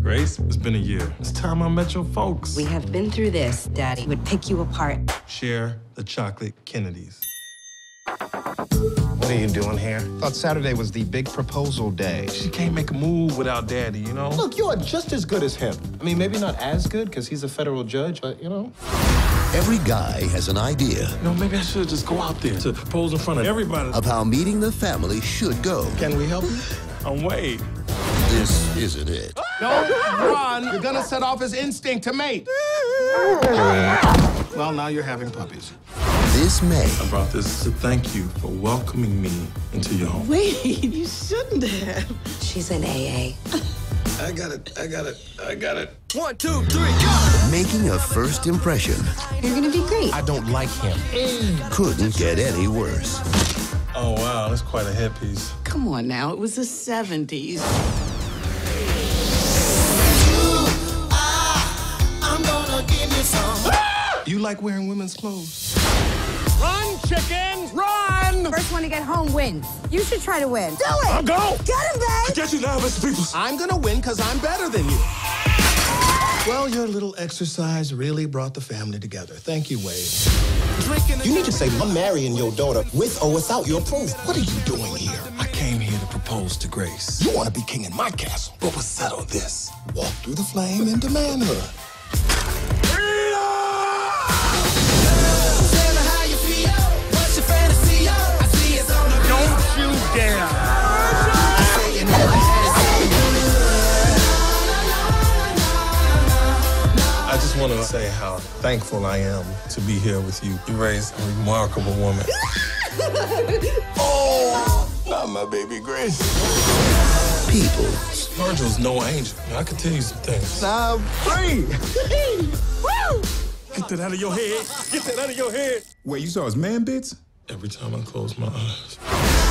Grace, it's been a year. It's time I met your folks. We have been through this. Daddy would pick you apart. Share the chocolate Kennedys. What are you doing here? Thought Saturday was the big proposal day. She can't make a move without Daddy, you know? Look, you are just as good as him. I mean, maybe not as good, because he's a federal judge, but, you know. Every guy has an idea You know, maybe I should just go out there to propose in front of everybody. of how meeting the family should go. Can we help you? I'm Wade. This isn't it. Don't run. You're gonna set off his instinct to mate. Well, now you're having puppies. This May, I brought this to thank you for welcoming me into your home. Wait, you shouldn't have. She's in AA. I got it. 1, 2, 3, go! Making a first impression You're gonna be great. I don't like him. couldn't get any worse. Oh, wow, that's quite a headpiece. Come on now, it was the 70s. You like wearing women's clothes? Run, chickens, run! First one to get home wins. You should try to win. Do it! I'll go! Get him, babe! Get you now, Mr. Peoples. I'm gonna win because I'm better than you. Well, your little exercise really brought the family together. Thank you, Wade. You need to say, I'm marrying your daughter with or without your approval. What are you doing here? I came here to propose to Grace. You want to be king in my castle. But we'll settle this. Walk through the flame into manhood. Don't you dare! I just want to say how thankful I am to be here with you. You raised a remarkable woman. Oh, not my baby Grace. People, Virgil's no angel. I can tell you some things. I'm free. Get that out of your head. Get that out of your head. Wait, you saw his man bits? Every time I close my eyes.